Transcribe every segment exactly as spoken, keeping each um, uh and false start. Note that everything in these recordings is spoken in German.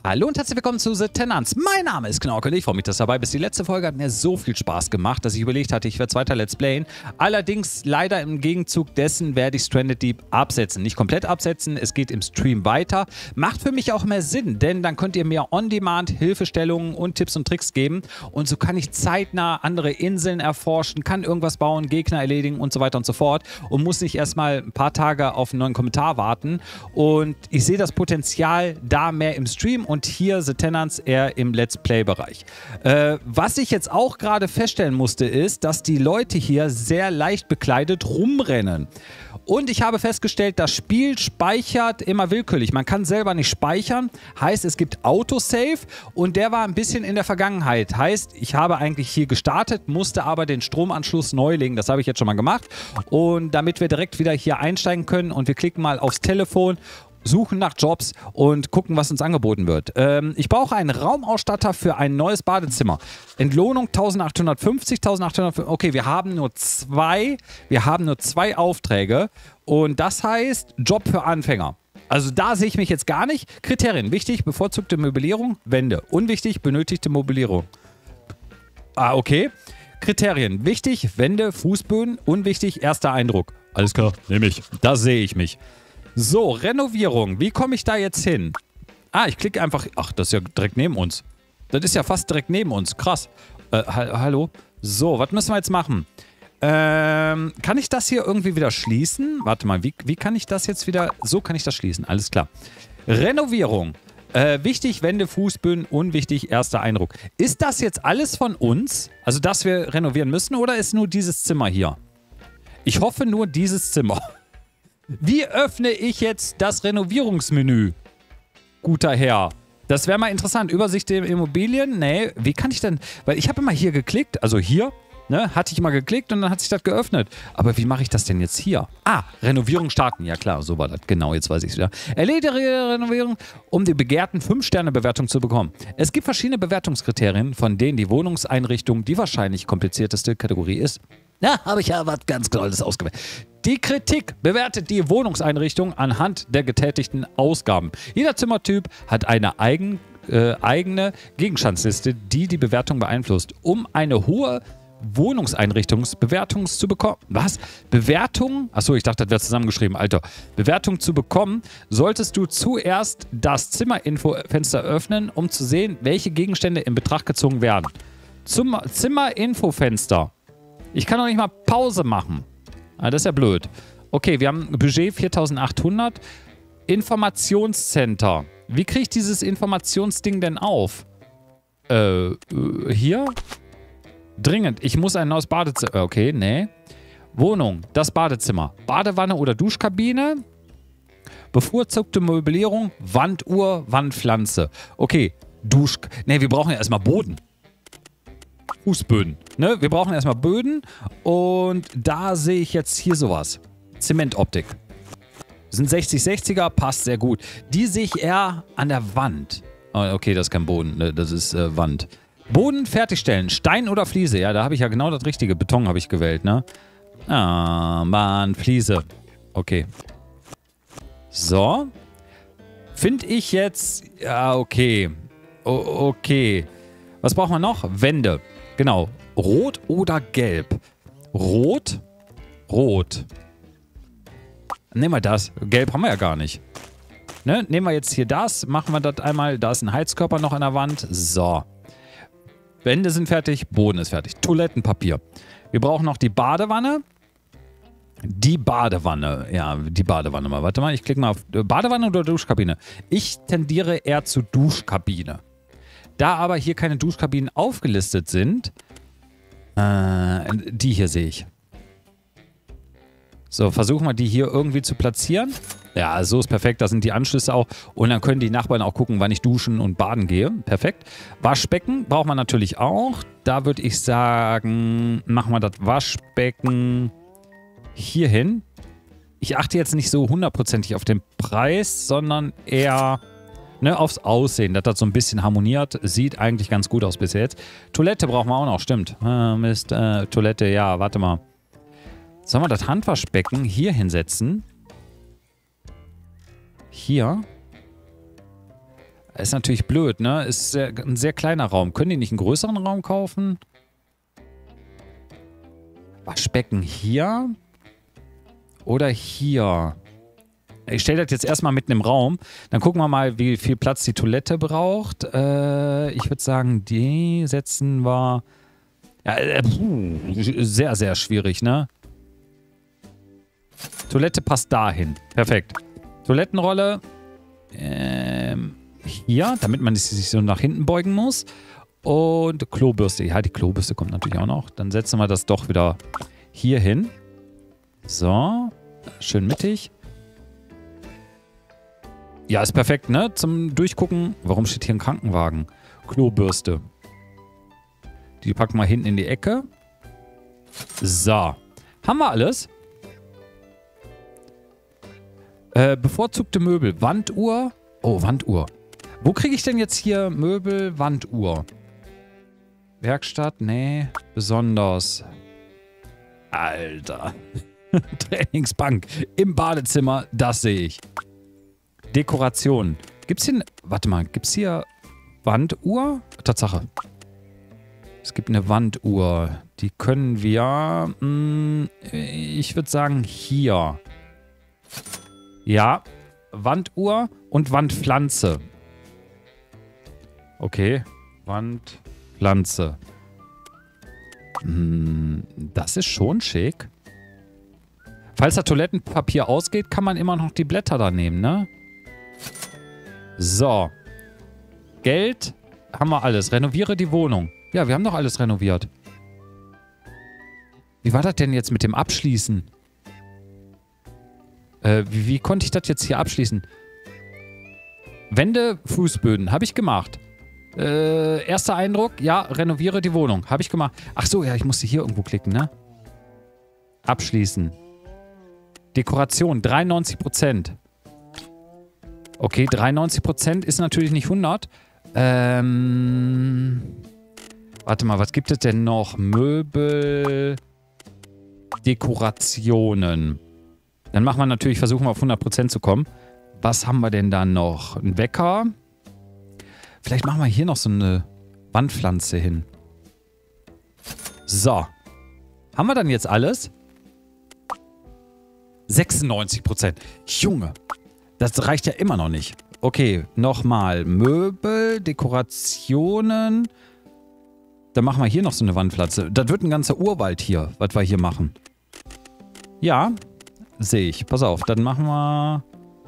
Hallo und herzlich willkommen zu The Tenants. Mein Name ist Knorke. Ich freue mich, dass du dabei bist. Die letzte Folge hat mir so viel Spaß gemacht, dass ich überlegt hatte, ich werde weiter Let's Playen. Allerdings leider im Gegenzug dessen werde ich Stranded Deep absetzen. Nicht komplett absetzen, es geht im Stream weiter. Macht für mich auch mehr Sinn, denn dann könnt ihr mir On-Demand Hilfestellungen und Tipps und Tricks geben. Und so kann ich zeitnah andere Inseln erforschen, kann irgendwas bauen, Gegner erledigen und so weiter und so fort. Und muss nicht erstmal ein paar Tage auf einen neuen Kommentar warten. Und ich sehe das Potenzial da mehr im Stream und hier The Tenants eher im Let's Play-Bereich. Äh, was ich jetzt auch gerade feststellen musste, ist, dass die Leute hier sehr leicht bekleidet rumrennen. Und ich habe festgestellt, das Spiel speichert immer willkürlich. Man kann selber nicht speichern. Heißt, es gibt Autosave und der war ein bisschen in der Vergangenheit. Heißt, ich habe eigentlich hier gestartet, musste aber den Stromanschluss neu legen. Das habe ich jetzt schon mal gemacht. Und damit wir direkt wieder hier einsteigen können und wir klicken mal aufs Telefon, suchen nach Jobs und gucken, was uns angeboten wird. Ähm, ich brauche einen Raumausstatter für ein neues Badezimmer. Entlohnung eintausendachthundertfünfzig, eintausendachthundertfünfzig. Okay, wir haben nur zwei, wir haben nur zwei Aufträge und das heißt Job für Anfänger. Also da sehe ich mich jetzt gar nicht. Kriterien: wichtig, bevorzugte Möblierung, Wände. Unwichtig, benötigte Möblierung. Ah, okay. Kriterien: wichtig, Wände, Fußböden. Unwichtig, erster Eindruck. Alles klar, nehme ich. Da sehe ich mich. So, Renovierung. Wie komme ich da jetzt hin? Ah, ich klicke einfach... Ach, das ist ja direkt neben uns. Das ist ja fast direkt neben uns. Krass. Äh, ha hallo? So, was müssen wir jetzt machen? Ähm, kann ich das hier irgendwie wieder schließen? Warte mal, wie, wie kann ich das jetzt wieder... So kann ich das schließen. Alles klar. Renovierung. Äh, wichtig, Wände, Fußböden, unwichtig, erster Eindruck. Ist das jetzt alles von uns? Also, dass wir renovieren müssen? Oder ist nur dieses Zimmer hier? Ich hoffe nur dieses Zimmer. Wie öffne ich jetzt das Renovierungsmenü? Guter Herr. Das wäre mal interessant. Übersicht der Immobilien? Nee, wie kann ich denn... Weil ich habe immer hier geklickt, also hier, ne, hatte ich immer geklickt und dann hat sich das geöffnet. Aber wie mache ich das denn jetzt hier? Ah, Renovierung starten. Ja klar, so war das. Genau, jetzt weiß ich es wieder. Erledige Renovierung, um die begehrten fünf Sterne Bewertung zu bekommen. Es gibt verschiedene Bewertungskriterien, von denen die Wohnungseinrichtung die wahrscheinlich komplizierteste Kategorie ist. Na, habe ich ja was ganz Tolles ausgewählt. Die Kritik bewertet die Wohnungseinrichtung anhand der getätigten Ausgaben. Jeder Zimmertyp hat eine eigen, äh, eigene Gegenstandsliste, die die Bewertung beeinflusst. Um eine hohe Wohnungseinrichtungsbewertung zu bekommen. Was? Bewertung? Achso, ich dachte, das wäre zusammengeschrieben, Alter. Bewertung zu bekommen, solltest du zuerst das Zimmerinfo-Fenster öffnen, um zu sehen, welche Gegenstände in Betracht gezogen werden. Zum Zimmerinfo-Fenster. Ich kann doch nicht mal Pause machen. Ah, das ist ja blöd. Okay, wir haben ein Budget viertausendachthundert. Informationscenter. Wie kriege ich dieses Informationsding denn auf? Äh, hier? Dringend. Ich muss ein neues Badezimmer. Okay, nee. Wohnung. Das Badezimmer. Badewanne oder Duschkabine. Bevorzugte Möblierung. Wanduhr, Wandpflanze. Okay, Dusch... Nee, wir brauchen ja erstmal Boden. Fußböden. Ne? Wir brauchen erstmal Böden und da sehe ich jetzt hier sowas. Zementoptik. Das sind sechzig sechziger, passt sehr gut. Die sehe ich eher an der Wand. Oh, okay, das ist kein Boden, ne? Das ist äh, Wand. Boden fertigstellen. Stein oder Fliese. Ja, da habe ich ja genau das richtige. Beton habe ich gewählt, ne? Ah, Mann, Fliese. Okay. So. Finde ich jetzt... Ja, okay. O okay. Was brauchen wir noch? Wände. Genau. Rot oder gelb? Rot. Rot. Nehmen wir das. Gelb haben wir ja gar nicht. Ne? Nehmen wir jetzt hier das. Machen wir das einmal. Da ist ein Heizkörper noch an der Wand. So. Wände sind fertig. Boden ist fertig. Toilettenpapier. Wir brauchen noch die Badewanne. Die Badewanne. Ja, die Badewanne mal. Warte mal, ich klicke mal auf Badewanne oder Duschkabine. Ich tendiere eher zu Duschkabine. Da aber hier keine Duschkabinen aufgelistet sind, äh, die hier sehe ich. So, versuchen wir die hier irgendwie zu platzieren. Ja, so ist perfekt, da sind die Anschlüsse auch. Und dann können die Nachbarn auch gucken, wann ich duschen und baden gehe. Perfekt. Waschbecken braucht man natürlich auch. Da würde ich sagen, machen wir das Waschbecken hier hin. Ich achte jetzt nicht so hundertprozentig auf den Preis, sondern eher... Ne, aufs Aussehen, dass das so ein bisschen harmoniert. Sieht eigentlich ganz gut aus bis jetzt. Toilette brauchen wir auch noch, stimmt. Äh, Mist, äh, Toilette, ja, warte mal. Sollen wir das Handwaschbecken hier hinsetzen? Hier. Ist natürlich blöd, ne? Ist sehr, ein sehr kleiner Raum. Können die nicht einen größeren Raum kaufen? Waschbecken hier? Oder hier? Ich stelle das jetzt erstmal mitten im Raum. Dann gucken wir mal, wie viel Platz die Toilette braucht. Äh, ich würde sagen, die setzen wir... Ja, äh, puh, sehr, sehr schwierig, ne? Toilette passt dahin. Perfekt. Toilettenrolle... Ähm... Hier, damit man sich so nach hinten beugen muss. Und Klobürste. Ja, die Klobürste kommt natürlich auch noch. Dann setzen wir das doch wieder hier hin. So. Schön mittig. Ja, ist perfekt, ne? Zum Durchgucken. Warum steht hier ein Krankenwagen? Klobürste. Die packen wir hinten in die Ecke. So. Haben wir alles? Äh, bevorzugte Möbel. Wanduhr. Oh, Wanduhr. Wo kriege ich denn jetzt hier Möbel, Wanduhr? Werkstatt? Nee. Besonders. Alter. Trainingsbank im Badezimmer. Das sehe ich. Dekoration. Gibt's hier... Warte mal. Gibt's hier Wanduhr? Tatsache. Es gibt eine Wanduhr. Die können wir... Mh, ich würde sagen hier. Ja. Wanduhr und Wandpflanze. Okay. Wandpflanze. Hm, das ist schon schick. Falls das Toilettenpapier ausgeht, kann man immer noch die Blätter da nehmen, ne? So. Geld haben wir alles. Renoviere die Wohnung. Ja, wir haben doch alles renoviert. Wie war das denn jetzt mit dem Abschließen? Äh, wie, wie konnte ich das jetzt hier abschließen? Wände, Fußböden. Habe ich gemacht. Äh, erster Eindruck. Ja, renoviere die Wohnung. Habe ich gemacht. Ach so, ja, ich musste hier irgendwo klicken, ne? Abschließen. Dekoration, dreiundneunzig Prozent. Okay, dreiundneunzig Prozent ist natürlich nicht hundert. Ähm... Warte mal, was gibt es denn noch? Möbel... Dekorationen. Dann machen wir natürlich, versuchen wir auf hundert Prozent zu kommen. Was haben wir denn da noch? Ein Wecker. Vielleicht machen wir hier noch so eine Wandpflanze hin. So. Haben wir dann jetzt alles? sechsundneunzig Prozent. Junge. Das reicht ja immer noch nicht. Okay, nochmal. Möbel, Dekorationen. Dann machen wir hier noch so eine Wandpflanze. Das wird ein ganzer Urwald hier, was wir hier machen. Ja, sehe ich. Pass auf, dann machen wir...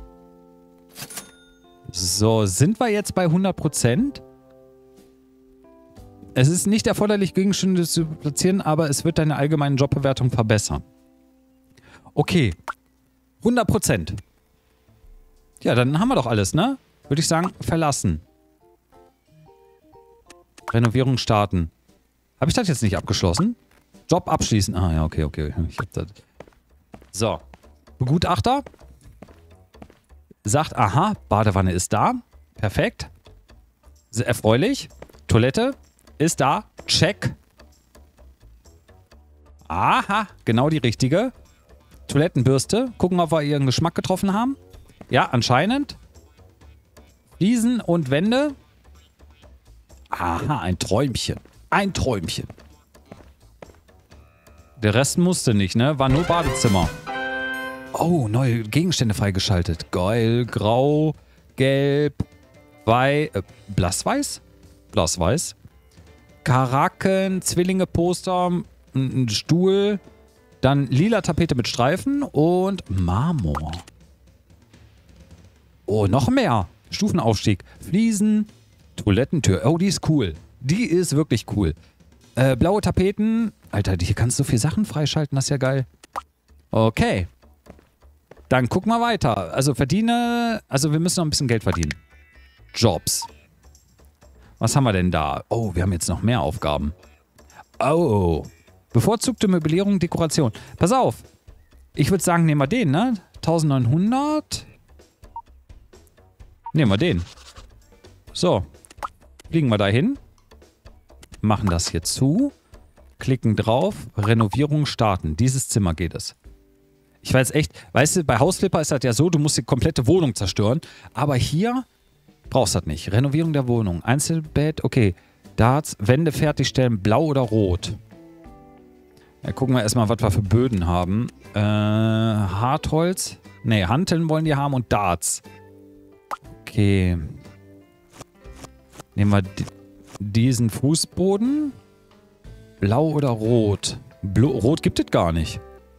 So, sind wir jetzt bei hundert Prozent? Es ist nicht erforderlich, Gegenstände zu platzieren, aber es wird deine allgemeine Jobbewertung verbessern. Okay. hundert Prozent. Ja, dann haben wir doch alles, ne? Würde ich sagen, verlassen. Renovierung starten. Habe ich das jetzt nicht abgeschlossen? Job abschließen. Ah, ja, okay, okay. Ich hab das. So. Begutachter. Sagt, aha, Badewanne ist da. Perfekt. Sehr erfreulich. Toilette ist da. Check. Aha, genau die richtige. Toilettenbürste. Gucken, ob wir ihren Geschmack getroffen haben. Ja, anscheinend. Fliesen und Wände. Aha, ein Träumchen. Ein Träumchen. Der Rest musste nicht, ne? War nur Badezimmer. Oh, neue Gegenstände freigeschaltet. Geil. Grau, gelb, wei... Äh, blassweiß? Blassweiß. Karaken, Zwillinge, Poster, ein Stuhl, dann lila Tapete mit Streifen und Marmor. Oh, noch mehr. Stufenaufstieg. Fliesen, Toilettentür. Oh, die ist cool. Die ist wirklich cool. Äh, blaue Tapeten. Alter, hier kannst du so viele Sachen freischalten. Das ist ja geil. Okay. Dann gucken wir weiter. Also verdiene... Also wir müssen noch ein bisschen Geld verdienen. Jobs. Was haben wir denn da? Oh, wir haben jetzt noch mehr Aufgaben. Oh. Bevorzugte Möblierung, Dekoration. Pass auf. Ich würde sagen, nehmen wir den, ne? neunzehnhundert. Nehmen wir den. So. Fliegen wir da hin. Machen das hier zu. Klicken drauf. Renovierung starten. Dieses Zimmer geht es. Ich weiß echt, weißt du, bei Hausflipper ist das ja so, du musst die komplette Wohnung zerstören. Aber hier Brauchst das nicht. Renovierung der Wohnung. Einzelbett. Okay. Darts. Wände fertigstellen. Blau oder rot? Ja, gucken wir erstmal, was wir für Böden haben. Äh, Hartholz. Ne, Hanteln wollen die haben und Darts. Okay. Nehmen wir diesen Fußboden. Blau oder rot? Blo rot gibt es gar nicht.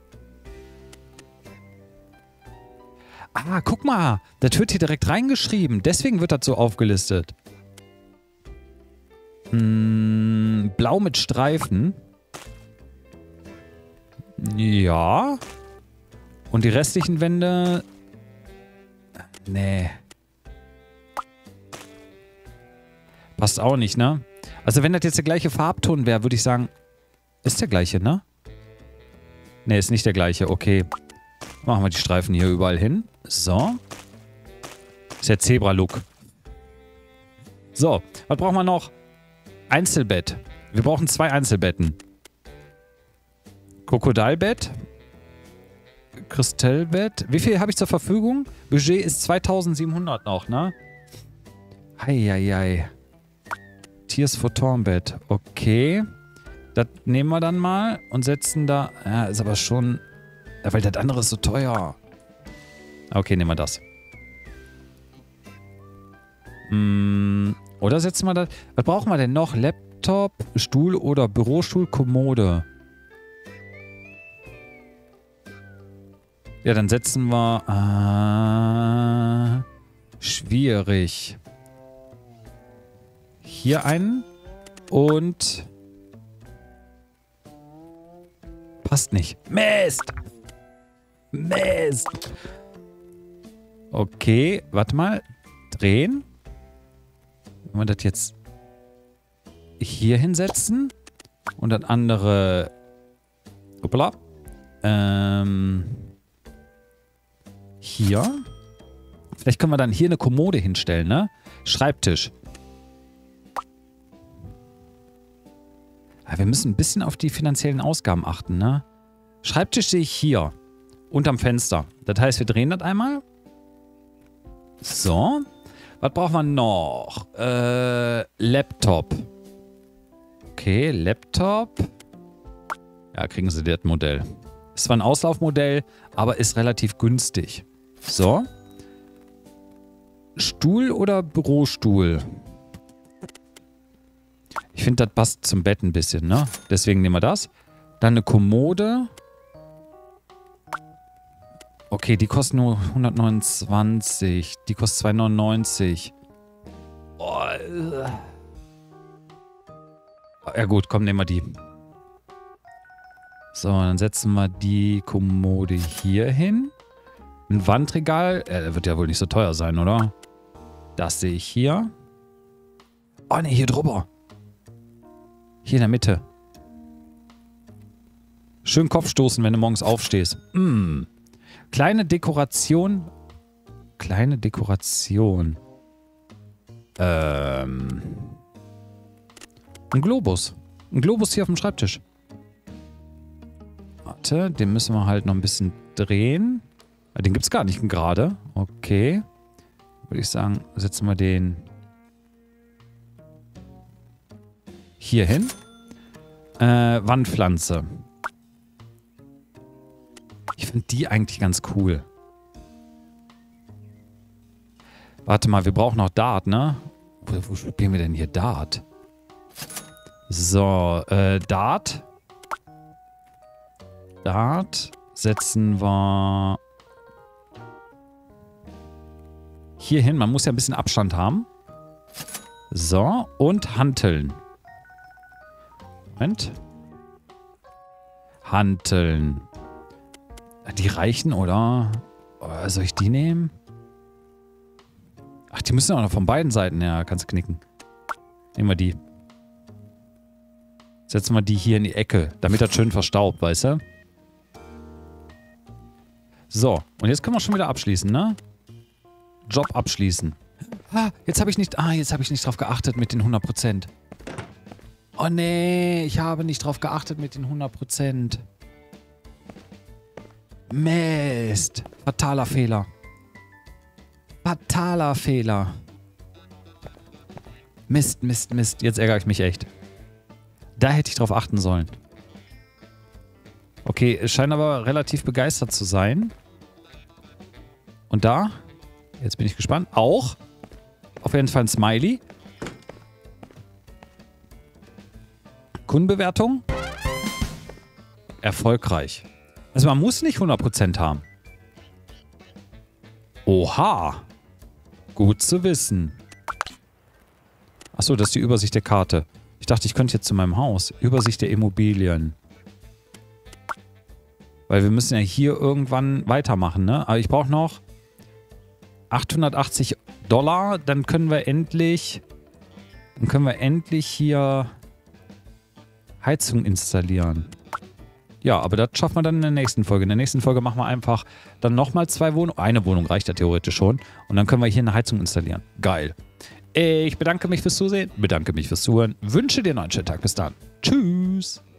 Ah, guck mal. Das wird hier direkt reingeschrieben. Deswegen wird das so aufgelistet. Hm, blau mit Streifen. Ja. Und die restlichen Wände... Nee. Passt auch nicht, ne? Also wenn das jetzt der gleiche Farbton wäre, würde ich sagen... Ist der gleiche, ne? Ne, ist nicht der gleiche. Okay. Machen wir die Streifen hier überall hin. So. Ist der Zebra-Look. So. Was brauchen wir noch? Einzelbett. Wir brauchen zwei Einzelbetten. Krokodilbett. Kristallbett. Wie viel habe ich zur Verfügung? Budget ist zweitausendsiebenhundert noch, ne? Heieiei. Tiers Photonbett. Okay. Das nehmen wir dann mal und setzen da... Ja, ist aber schon... Ja, weil das andere ist so teuer. Okay, nehmen wir das. Hm, oder setzen wir das... Was brauchen wir denn noch? Laptop, Stuhl oder Bürostuhl, Kommode. Ja, dann setzen wir... Äh, schwierig. Hier einen. Und... Passt nicht. Mist! Mist! Okay, warte mal. Drehen. Wenn wir das jetzt hier hinsetzen und das andere... Hoppla. Ähm... Hier. Vielleicht können wir dann hier eine Kommode hinstellen, ne? Schreibtisch. Ja, wir müssen ein bisschen auf die finanziellen Ausgaben achten, ne? Schreibtisch sehe ich hier. Unterm Fenster. Das heißt, wir drehen das einmal. So. Was brauchen wir noch? Äh, Laptop. Okay, Laptop. Ja, kriegen Sie das Modell. Ist zwar ein Auslaufmodell, aber ist relativ günstig. So. Stuhl oder Bürostuhl? Ich finde, das passt zum Bett ein bisschen, ne? Deswegen nehmen wir das. Dann eine Kommode. Okay, die kostet nur hundertneunundzwanzig. Die kostet zweihundertneunundneunzig. Oh. Ja gut, komm, nehmen wir die. So, dann setzen wir die Kommode hier hin. Ein Wandregal. Äh, wird ja wohl nicht so teuer sein, oder? Das sehe ich hier. Oh ne, hier drüber. Hier in der Mitte. Schön Kopf stoßen, wenn du morgens aufstehst. Mm. Kleine Dekoration. Kleine Dekoration. Ähm. Ein Globus. Ein Globus hier auf dem Schreibtisch. Warte, den müssen wir halt noch ein bisschen drehen. Den gibt es gar nicht gerade. Okay. Würde ich sagen, setzen wir den hier hin. Äh, Wandpflanze. Ich finde die eigentlich ganz cool. Warte mal, wir brauchen noch Dart, ne? Wo, wo spielen wir denn hier Dart? So, äh, Dart. Dart setzen wir hier hin. Man muss ja ein bisschen Abstand haben. So, und Hanteln. Moment. Hanteln. Die reichen, oder? Oder soll ich die nehmen? Ach, die müssen auch noch von beiden Seiten. Ja, kannst du knicken. Nehmen wir die. Setzen wir die hier in die Ecke, damit das schön verstaubt, weißt du? So, und jetzt können wir schon wieder abschließen, ne? Job abschließen. Ah, jetzt habe ich nicht... Ah, jetzt habe ich nicht drauf geachtet mit den hundert Prozent. Oh nee, ich habe nicht drauf geachtet mit den hundert Prozent. Mist. Fataler Fehler. Fataler Fehler. Mist, Mist, Mist. Jetzt ärgere ich mich echt. Da hätte ich drauf achten sollen. Okay, es scheint aber relativ begeistert zu sein. Und da, jetzt bin ich gespannt, auch auf jeden Fall ein Smiley. Kundenbewertung. Erfolgreich. Also man muss nicht hundert Prozent haben. Oha. Gut zu wissen. Achso, das ist die Übersicht der Karte. Ich dachte, ich könnte jetzt zu meinem Haus. Übersicht der Immobilien. Weil wir müssen ja hier irgendwann weitermachen, ne? Aber ich brauche noch achthundertachtzig Dollar. Dann können wir endlich... Dann können wir endlich hier Heizung installieren. Ja, aber das schaffen wir dann in der nächsten Folge. In der nächsten Folge machen wir einfach dann nochmal zwei Wohnungen. Eine Wohnung reicht ja theoretisch schon. Und dann können wir hier eine Heizung installieren. Geil. Ich bedanke mich fürs Zusehen, bedanke mich fürs Zuhören, wünsche dir noch einen schönen Tag. Bis dann. Tschüss.